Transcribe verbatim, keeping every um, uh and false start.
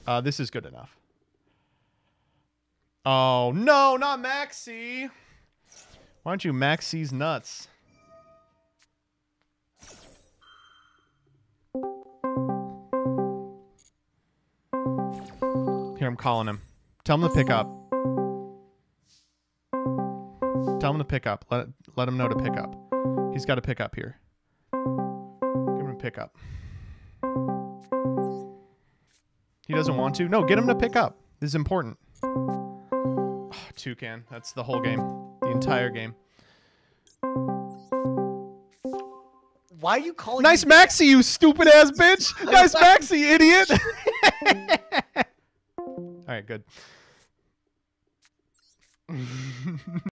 Uh, this is good enough. Oh, no, not Maxi. Why don't you Maxi's nuts? Here, I'm calling him. Tell him to pick up. Tell him to pick up. Let, let him know to pick up. He's got to pick up here. Give him a pick up. He doesn't want to? No, get him to pick up. This is important. Oh, toucan. That's the whole game. The entire game. Why are you calling Nice me Maxi, you stupid ass bitch. Nice Maxi, idiot. All right, good.